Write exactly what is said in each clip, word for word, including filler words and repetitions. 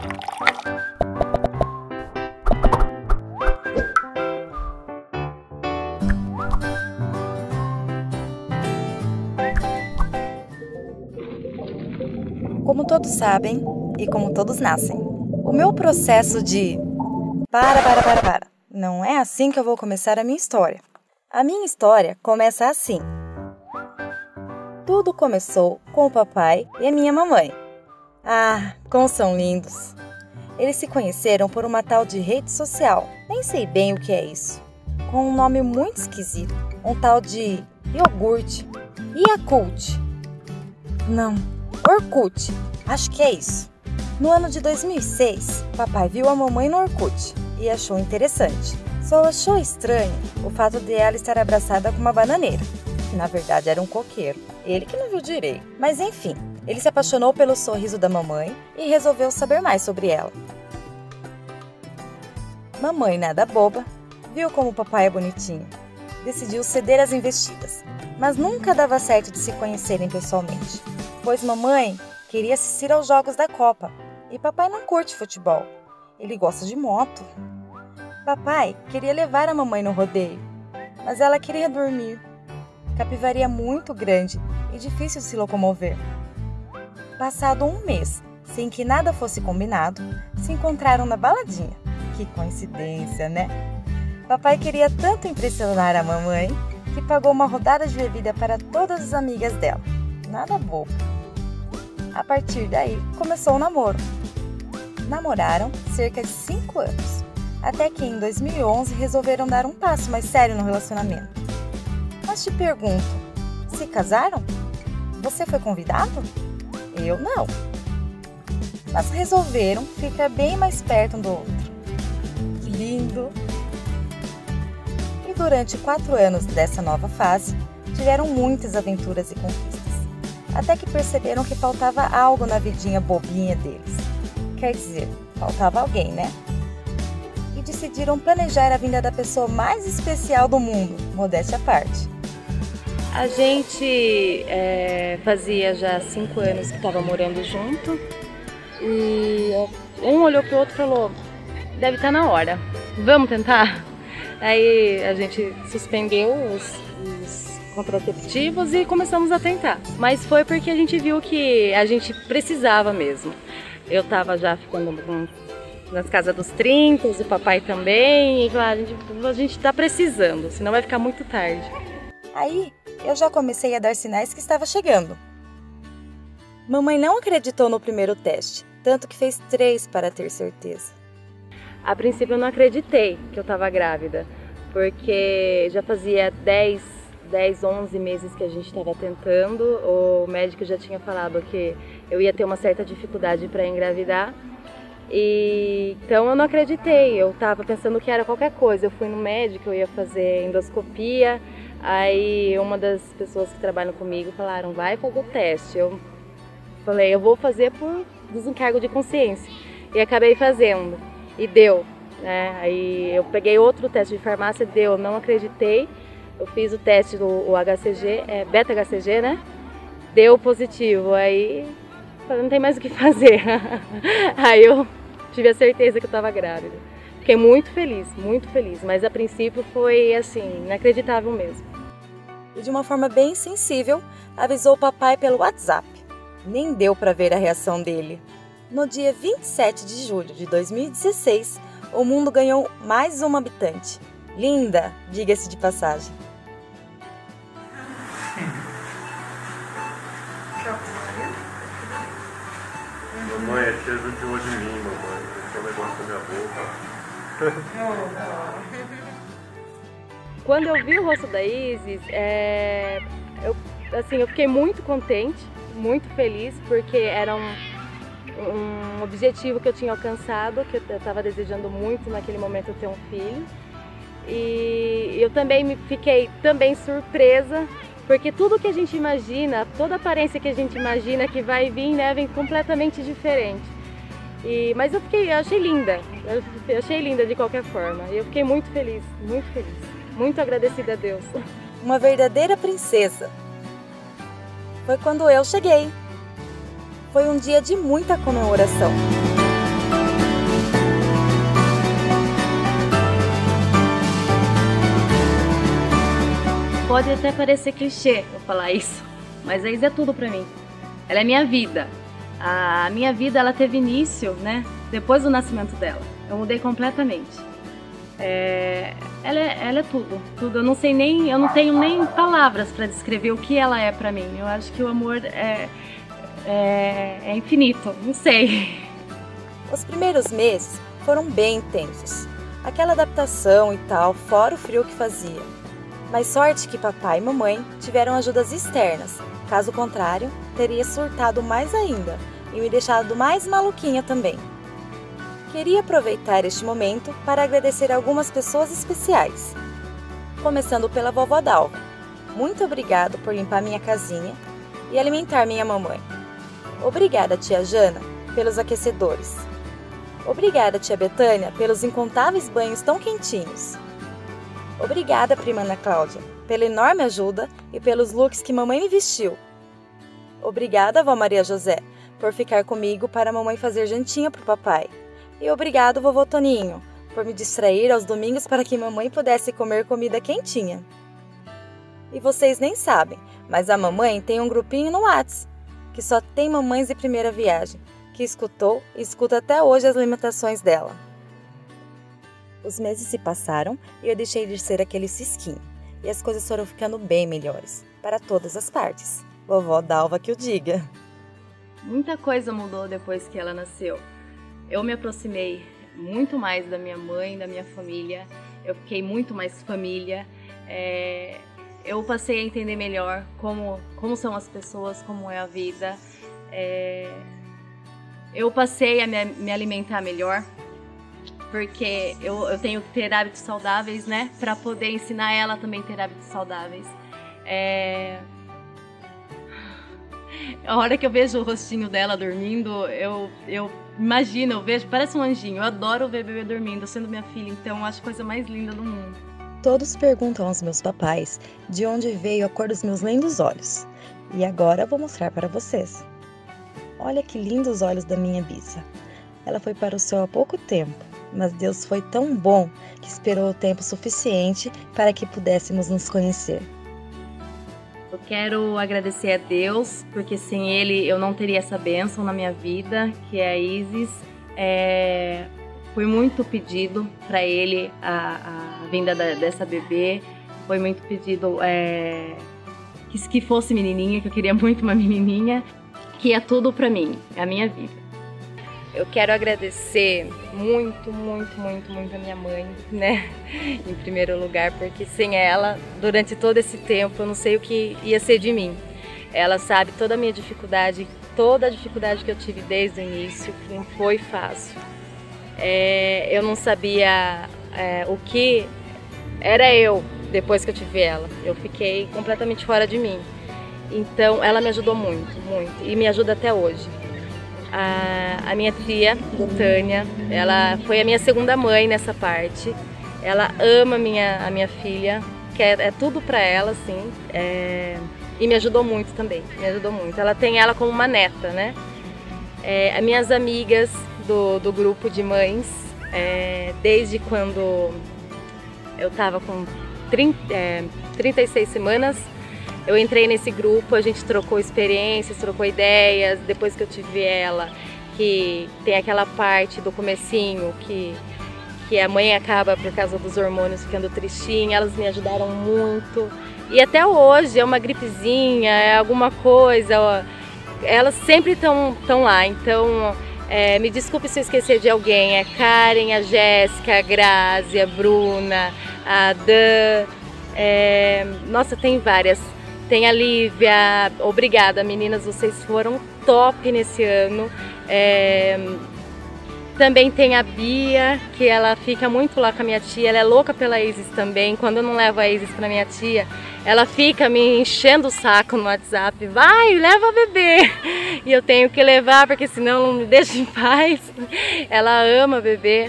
Como todos sabem e como todos nascem, o meu processo de para, para, para, para, não é assim que eu vou começar a minha história. A minha história começa assim. Tudo começou com o papai e a minha mamãe. Ah, como são lindos! Eles se conheceram por uma tal de rede social, nem sei bem o que é isso, com um nome muito esquisito, um tal de iogurte, Yakult. Não, Orkut, acho que é isso. No ano de dois mil e seis, papai viu a mamãe no Orkut e achou interessante. Só achou estranho o fato de ela estar abraçada com uma bananeira, que na verdade era um coqueiro. Ele que não viu direito. Mas enfim, ele se apaixonou pelo sorriso da mamãe e resolveu saber mais sobre ela. Mamãe, nada boba, viu como o papai é bonitinho. Decidiu ceder às investidas, mas nunca dava certo de se conhecerem pessoalmente, pois mamãe queria assistir aos jogos da Copa e papai não curte futebol. Ele gosta de moto. Papai queria levar a mamãe no rodeio, mas ela queria dormir. Capivaria muito grande e difícil de se locomover. Passado um mês, sem que nada fosse combinado, se encontraram na baladinha. Que coincidência, né? Papai queria tanto impressionar a mamãe que pagou uma rodada de bebida para todas as amigas dela. Nada bobo. A partir daí, começou o namoro. Namoraram cerca de cinco anos, até que em dois mil e onze resolveram dar um passo mais sério no relacionamento. Mas te pergunto, se casaram? Você foi convidado? Eu não. Mas resolveram ficar bem mais perto um do outro. Que lindo! E durante quatro anos dessa nova fase, tiveram muitas aventuras e conquistas. Até que perceberam que faltava algo na vidinha bobinha deles. Quer dizer, faltava alguém, né? E decidiram planejar a vinda da pessoa mais especial do mundo, modéstia à parte. A gente é, fazia já cinco anos que estava morando junto e um olhou pro outro e falou, deve estar na hora, vamos tentar? Aí a gente suspendeu os, os contraceptivos e começamos a tentar, mas foi porque a gente viu que a gente precisava mesmo. Eu estava já ficando com, nas casas dos trinta, o papai também, e claro, a gente está precisando, senão vai ficar muito tarde. Aí eu já comecei a dar sinais que estava chegando. Mamãe não acreditou no primeiro teste, tanto que fez três para ter certeza. A princípio eu não acreditei que eu estava grávida, porque já fazia dez, onze meses que a gente estava tentando, o médico já tinha falado que eu ia ter uma certa dificuldade para engravidar, e então eu não acreditei, eu estava pensando que era qualquer coisa. Eu fui no médico, eu ia fazer endoscopia, aí uma das pessoas que trabalham comigo falaram, vai fazer o teste. Eu falei, eu vou fazer por desencargo de consciência, e acabei fazendo, e deu, né? Aí eu peguei outro teste de farmácia, deu, não acreditei, eu fiz o teste do o H C G, é beta H C G, né? Deu positivo, aí falei, não tem mais o que fazer. Aí eu tive a certeza que eu estava grávida. Fiquei muito feliz, muito feliz, mas a princípio foi assim, inacreditável mesmo. E de uma forma bem sensível, avisou o papai pelo WhatsApp. Nem deu para ver a reação dele. No dia vinte e sete de julho de dois mil e dezesseis, o mundo ganhou mais uma habitante. Linda, diga-se de passagem. Mamãe, é tia judiou de mim, mamãe. Esse é o negócio da minha boca. Quando eu vi o rosto da Isis, é, eu, assim, eu fiquei muito contente, muito feliz, porque era um, um objetivo que eu tinha alcançado, que eu estava desejando muito naquele momento ter um filho. E eu também me fiquei também surpresa, porque tudo que a gente imagina, toda aparência que a gente imagina que vai vir, né, vem completamente diferente. E, mas eu fiquei, eu achei linda, eu achei linda de qualquer forma. E eu fiquei muito feliz, muito feliz, muito agradecida a Deus. Uma verdadeira princesa. Foi quando eu cheguei. Foi um dia de muita comemoração. Pode até parecer clichê eu falar isso, mas a Isa é tudo pra mim. Ela é minha vida. A minha vida, ela teve início, né, depois do nascimento dela. Eu mudei completamente. É, ela, é, ela é tudo, tudo. Eu não sei nem, eu não tenho nem palavras para descrever o que ela é para mim. Eu acho que o amor é, é, é infinito, não sei. Os primeiros meses foram bem intensos. Aquela adaptação e tal, fora o frio que fazia. Mas sorte que papai e mamãe tiveram ajudas externas. Caso contrário, teria surtado mais ainda e me deixado mais maluquinha também. Queria aproveitar este momento para agradecer algumas pessoas especiais. Começando pela vovó Dalva. Muito obrigado por limpar minha casinha e alimentar minha mamãe. Obrigada, tia Jana, pelos aquecedores. Obrigada, tia Betânia, pelos incontáveis banhos tão quentinhos. Obrigada, prima Ana Cláudia, pela enorme ajuda e pelos looks que mamãe me vestiu. Obrigada, vó Maria José, por ficar comigo para a mamãe fazer jantinha para o papai. E obrigado, vovô Toninho, por me distrair aos domingos para que mamãe pudesse comer comida quentinha. E vocês nem sabem, mas a mamãe tem um grupinho no WhatsApp, que só tem mamães de primeira viagem, que escutou e escuta até hoje as limitações dela. Os meses se passaram e eu deixei de ser aquele cisquinho, e as coisas foram ficando bem melhores, para todas as partes. Vovó Dalva que o diga. Muita coisa mudou depois que ela nasceu. Eu me aproximei muito mais da minha mãe, da minha família. Eu fiquei muito mais família. É... Eu passei a entender melhor como, como são as pessoas, como é a vida. É... Eu passei a me, me alimentar melhor, porque eu, eu tenho que ter hábitos saudáveis, né? Para poder ensinar ela também a ter hábitos saudáveis. É... A hora que eu vejo o rostinho dela dormindo, eu, eu imagino, eu vejo, parece um anjinho. Eu adoro ver bebê dormindo, sendo minha filha, então eu acho a coisa mais linda do mundo. Todos perguntam aos meus papais de onde veio a cor dos meus lindos olhos. E agora eu vou mostrar para vocês. Olha que lindos olhos da minha Bisa. Ela foi para o céu há pouco tempo, mas Deus foi tão bom que esperou o tempo suficiente para que pudéssemos nos conhecer. Eu quero agradecer a Deus, porque sem Ele eu não teria essa bênção na minha vida, que é a Isis. É... Foi muito pedido para Ele a, a vinda da, dessa bebê, foi muito pedido é... que, que fosse menininha, que eu queria muito uma menininha, que é tudo para mim, é a minha vida. Eu quero agradecer muito, muito, muito, muito a minha mãe, né? Em primeiro lugar, porque sem ela, durante todo esse tempo, eu não sei o que ia ser de mim. Ela sabe toda a minha dificuldade, toda a dificuldade que eu tive desde o início, que não foi fácil. É, eu não sabia é, o que era eu depois que eu tive ela. Eu fiquei completamente fora de mim. Então, ela me ajudou muito, muito, e me ajuda até hoje. A, a minha tia, Tânia, ela foi a minha segunda mãe nessa parte. Ela ama minha, a minha filha, que é, é tudo pra ela, assim, é, e me ajudou muito também, me ajudou muito. Ela tem ela como uma neta, né? É, as minhas amigas do, do grupo de mães, é, desde quando eu tava com trinta, é, trinta e seis semanas, eu entrei nesse grupo, a gente trocou experiências, trocou ideias. Depois que eu tive ela, que tem aquela parte do comecinho que, que a mãe acaba por causa dos hormônios ficando tristinha, elas me ajudaram muito. E até hoje é uma gripezinha, é alguma coisa, ó, elas sempre estão tão lá. Então, é, me desculpe se eu esquecer de alguém, é Karen, a Jéssica, a Grazi, a Bruna, a Dan, é, nossa, tem várias. Tem a Lívia, obrigada meninas, vocês foram top nesse ano. É... Também tem a Bia, que ela fica muito lá com a minha tia, ela é louca pela Isis também. Quando eu não levo a Isis pra minha tia, ela fica me enchendo o saco no WhatsApp. Vai, leva a bebê! E eu tenho que levar, porque senão não me deixa em paz. Ela ama a bebê.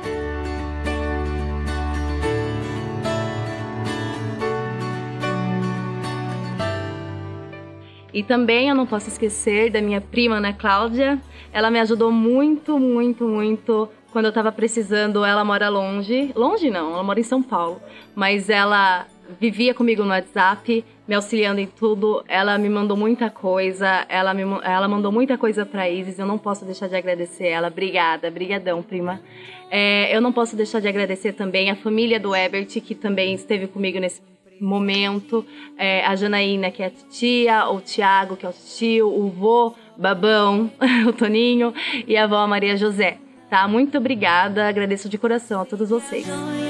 E também eu não posso esquecer da minha prima Ana Cláudia. Ela me ajudou muito, muito, muito quando eu estava precisando. Ela mora longe, longe não, ela mora em São Paulo, mas ela vivia comigo no WhatsApp, me auxiliando em tudo. Ela me mandou muita coisa, ela, me, ela mandou muita coisa pra Isis. Eu não posso deixar de agradecer ela. Obrigada, brigadão, prima. É, eu não posso deixar de agradecer também a família do Ebert, que também esteve comigo nesse momento. É, a Janaína, que é a tia, o Tiago, que é o tio, o vô, Babão, o Toninho e a avó Maria José. Tá? Muito obrigada, agradeço de coração a todos vocês.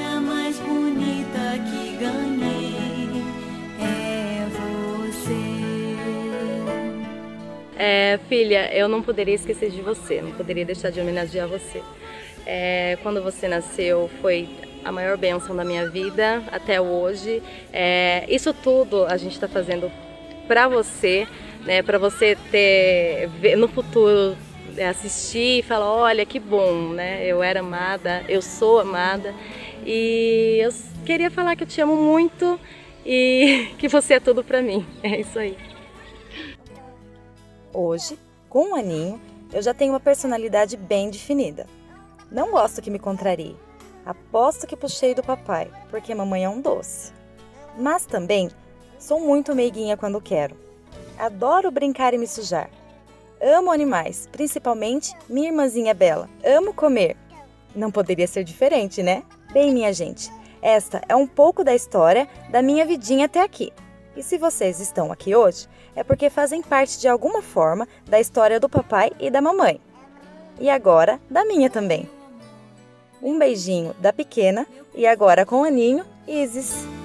É, filha, eu não poderia esquecer de você, não poderia deixar de homenagear você. É, quando você nasceu foi a maior bênção da minha vida até hoje. É, isso tudo a gente está fazendo para você, né, para você ter no futuro assistir e falar, olha que bom, né? Eu era amada, eu sou amada e eu queria falar que eu te amo muito e que você é tudo para mim. É isso aí. Hoje, com o Aninho, eu já tenho uma personalidade bem definida. Não gosto que me contrarie. Aposto que puxei do papai, porque mamãe é um doce. Mas também sou muito meiguinha quando quero. Adoro brincar e me sujar. Amo animais, principalmente minha irmãzinha Bela. Amo comer. Não poderia ser diferente, né? Bem, minha gente, esta é um pouco da história da minha vidinha até aqui. E se vocês estão aqui hoje, é porque fazem parte de alguma forma da história do papai e da mamãe. E agora, da minha também. Um beijinho da pequena e agora com o Aninho, Isis.